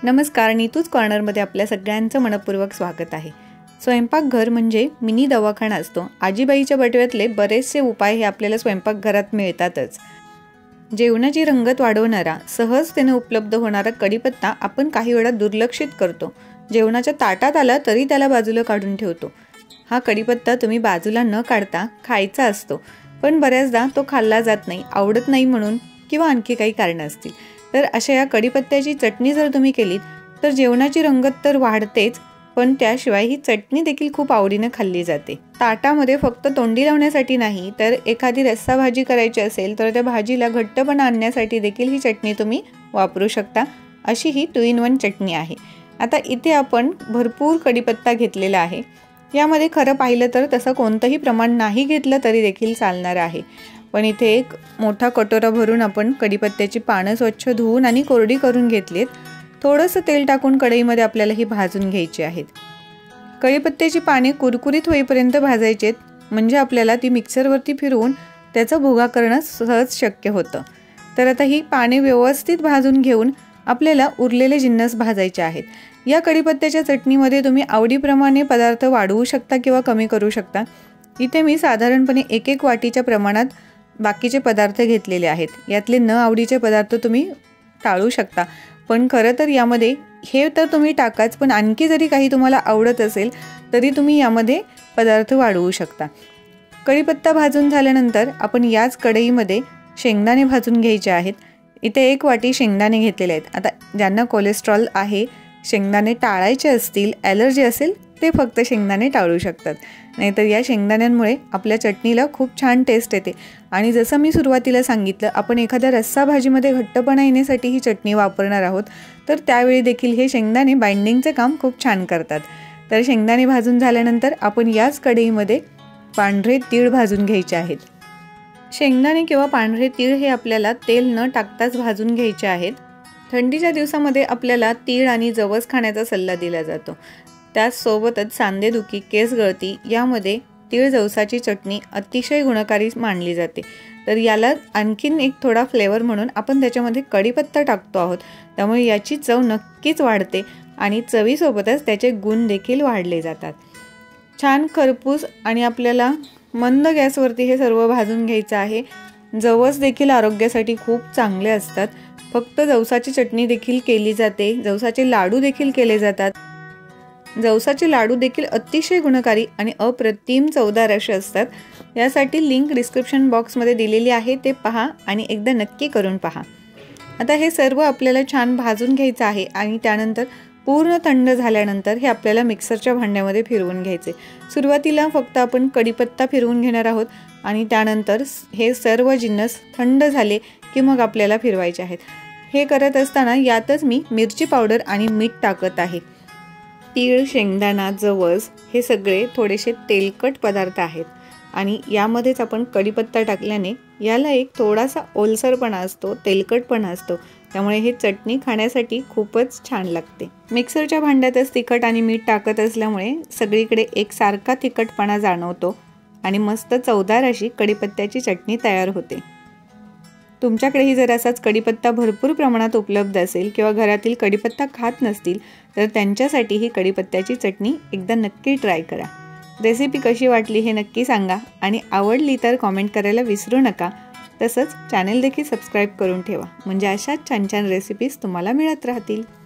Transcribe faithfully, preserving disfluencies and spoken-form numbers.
नमस्कार, नीतूज कॉर्नरमध्ये आपल्या सगळ्यांचं मनपूर्वक स्वागत आहे। स्वयंपाकघर म्हणजे मिनी दवाखाना असतो। आजीबाईच्या बटव्यातले बरेचसे उपाय हे आपल्याला स्वयंपाकघरात मिळतातच। जेवणाची रंगत वाढवणारा, सहजतेने उपलब्ध होणारा कढीपत्ता आपण काही वेळा दुर्लक्षित करतो। जेवणाच्या ताटात आला तरी त्याला बाजूला काढून ठेवतो। हा कढीपत्ता तुम्ही बाजूला न काढता खायचा असतो, पण बऱ्याचदा तो खाल्ला जात नाही, आवडत नाही म्हणून किंवा आणखी काही कारण असतील। तर अशा या कढीपत्त्याची चटणी जर तुम्ही केलीत तर जेवणाची रंगत तर वाढतेच, पण त्याशिवाय ही चटणी देखील खूप आवडीने खाल्ली जाते। ताटामध्ये फक्त तोंडी लावण्यासाठी नाही तर एखादी रस्सा भाजी करायची असेल तर त्या भाजीला घट्टपणा आणण्यासाठी देखील ही चटणी तुम्ही वापरू शकता। अशी ही टू इन वन चटणी आहे। आता इथे आपण भरपूर कढीपत्ता घेतलेला आहे। यामध्ये खरं पाहिलं तर तसं कोणतंही प्रमाण नाही घेतलं तरी देखील चालणार आहे, पण इथे एक मोठा कटोरा भरून आपण कढीपत्त्याची पानं स्वच्छ धुवून आणि कोरडी करून घेतलीत। थोडंसं तेल टाकून कढईमध्ये आपल्याला ही भाजून घ्यायची आहेत। कढीपत्त्याची पाने कुरकुरीत होईपर्यंत भाजायचे, म्हणजे आपल्याला ती मिक्सरवरती फिरवून त्याचा भुगा करणं सहज शक्य होतं। तर आता ही पाने व्यवस्थित भाजून घेऊन आपल्याला उरलेले जिन्नस भाजायचे आहेत। या कढीपत्त्याच्या चटणीमध्ये तुम्ही आवडीप्रमाणे पदार्थ वाढवू शकता किंवा कमी करू शकता। इथे मी साधारणपणे एक एक वाटीच्या प्रमाणात बाकीचे पदार्थ घेतलेले आहेत। यातले न आवडीचे पदार्थ तुम्ही टाळू शकता, पण खरं तर यामध्ये हे तर तुम्ही टाकाच, पण आणखी जरी काही तुम्हाला आवडत असेल तरी तुम्ही यामध्ये पदार्थ वाढवू शकता। कढीपत्ता भाजून झाल्यानंतर आपण याच कढईमध्ये शेंगदाणे भाजून घ्यायचे आहेत। इथे एक वाटी शेंगदाणे घेतलेले आहेत। आता ज्यांना कोलेस्ट्रॉल आहे, शेंगदाणे टाळायचे असतील, ॲलर्जी असेल ते फक्त शेंगदाणे टाळू शकतात, नाहीतर या शेंगदाण्यांमुळे आपल्या चटणीला खूप छान टेस्ट येते। आणि जसं मी सुरुवातीला सांगितलं, आपण एखाद्या रस्सा भाजीमध्ये घट्टपणा येण्यासाठी ही चटणी वापरणार आहोत, तर त्यावेळी देखील हे शेंगदाणे बाइंडिंगचे काम खूप छान करतात। तर शेंगदाणे भाजून झाल्यानंतर आपण याच कढईमध्ये पांढरे तीळ भाजून घ्यायचे आहेत। शेंगदाणे किंवा पांढरे तीळ हे आपल्याला तेल न टाकताच भाजून घ्यायचे आहेत। थंडीच्या दिवसामध्ये आपल्याला तीळ आणि जवस खाण्याचा सल्ला दिला जातो। त्याचसोबतच सांधेदुखी, केस गळती यामध्ये तीळ जवसाची चटणी अतिशय गुणकारी मानली जाते। तर याला आणखीन एक थोडा फ्लेवर म्हणून आपण त्याच्यामध्ये कढीपत्ता टाकतो आहोत, त्यामुळे याची चव नक्कीच वाढते आणि चवीसोबतच त्याचे गुण देखील वाढले जातात। छान खरपूस आणि आपल्याला मंद गॅसवरती हे सर्व भाजून घ्यायचं आहे। जवस देखील आरोग्यासाठी खूप चांगले असतात। फक्त जवसाची चटणी देखील केली जाते, जवसाचे लाडू देखील केले जातात। जवसाचे लाडू देखील अतिशय गुणकारी आणि अप्रतिम चवदार असे असतात। यासाठी लिंक डिस्क्रिप्शन बॉक्समध्ये दिलेली आहे, ते पहा आणि एकदा नक्की करून पहा। आता हे सर्व आपल्याला छान भाजून घ्यायचं आहे आणि त्यानंतर पूर्ण थंड झाल्यानंतर हे आपल्याला मिक्सरच्या भांड्यामध्ये फिरवून घ्यायचे। सुरुवातीला फक्त आपण कढीपत्ता फिरवून घेणार आहोत आणि त्यानंतर हे सर्व जिन्नस थंड झाले की मग आपल्याला फिरवायचे आहेत। हे करत असताना यातच मी मिरची पावडर आणि मीठ टाकत आहे। तीळ, शेंगदाणा, जवस हे सगळे थोडेसे तेलकट पदार्थ आहेत आणि यामध्येच आपण कढीपत्ता टाकल्याने याला एक थोडासा ओलसरपणा असतो, तेलकटपणा असतो, त्यामुळे हे चटणी खाण्यासाठी खूपच छान लागते। मिक्सरच्या भांड्यातच तिखट आणि मीठ टाकत असल्यामुळे सगळीकडे एकसारखा तिखटपणा जाणवतो आणि मस्त चवदार अशी कढीपत्त्याची चटणी तयार होते। तुमच्याकडेही जर असाच कढीपत्ता भरपूर प्रमाणात उपलब्ध असेल किंवा घरातील कढीपत्ता खात नसतील तर त्यांच्यासाठी ही कढीपत्त्याची चटणी एकदा नक्की ट्राय करा। रेसिपी कशी वाटली हे नक्की सांगा आणि आवडली तर कॉमेंट करायला विसरू नका। तसंच चॅनल देखील सबस्क्राईब करून ठेवा, म्हणजे अशाच छान छान रेसिपीज तुम्हाला मिळत राहतील।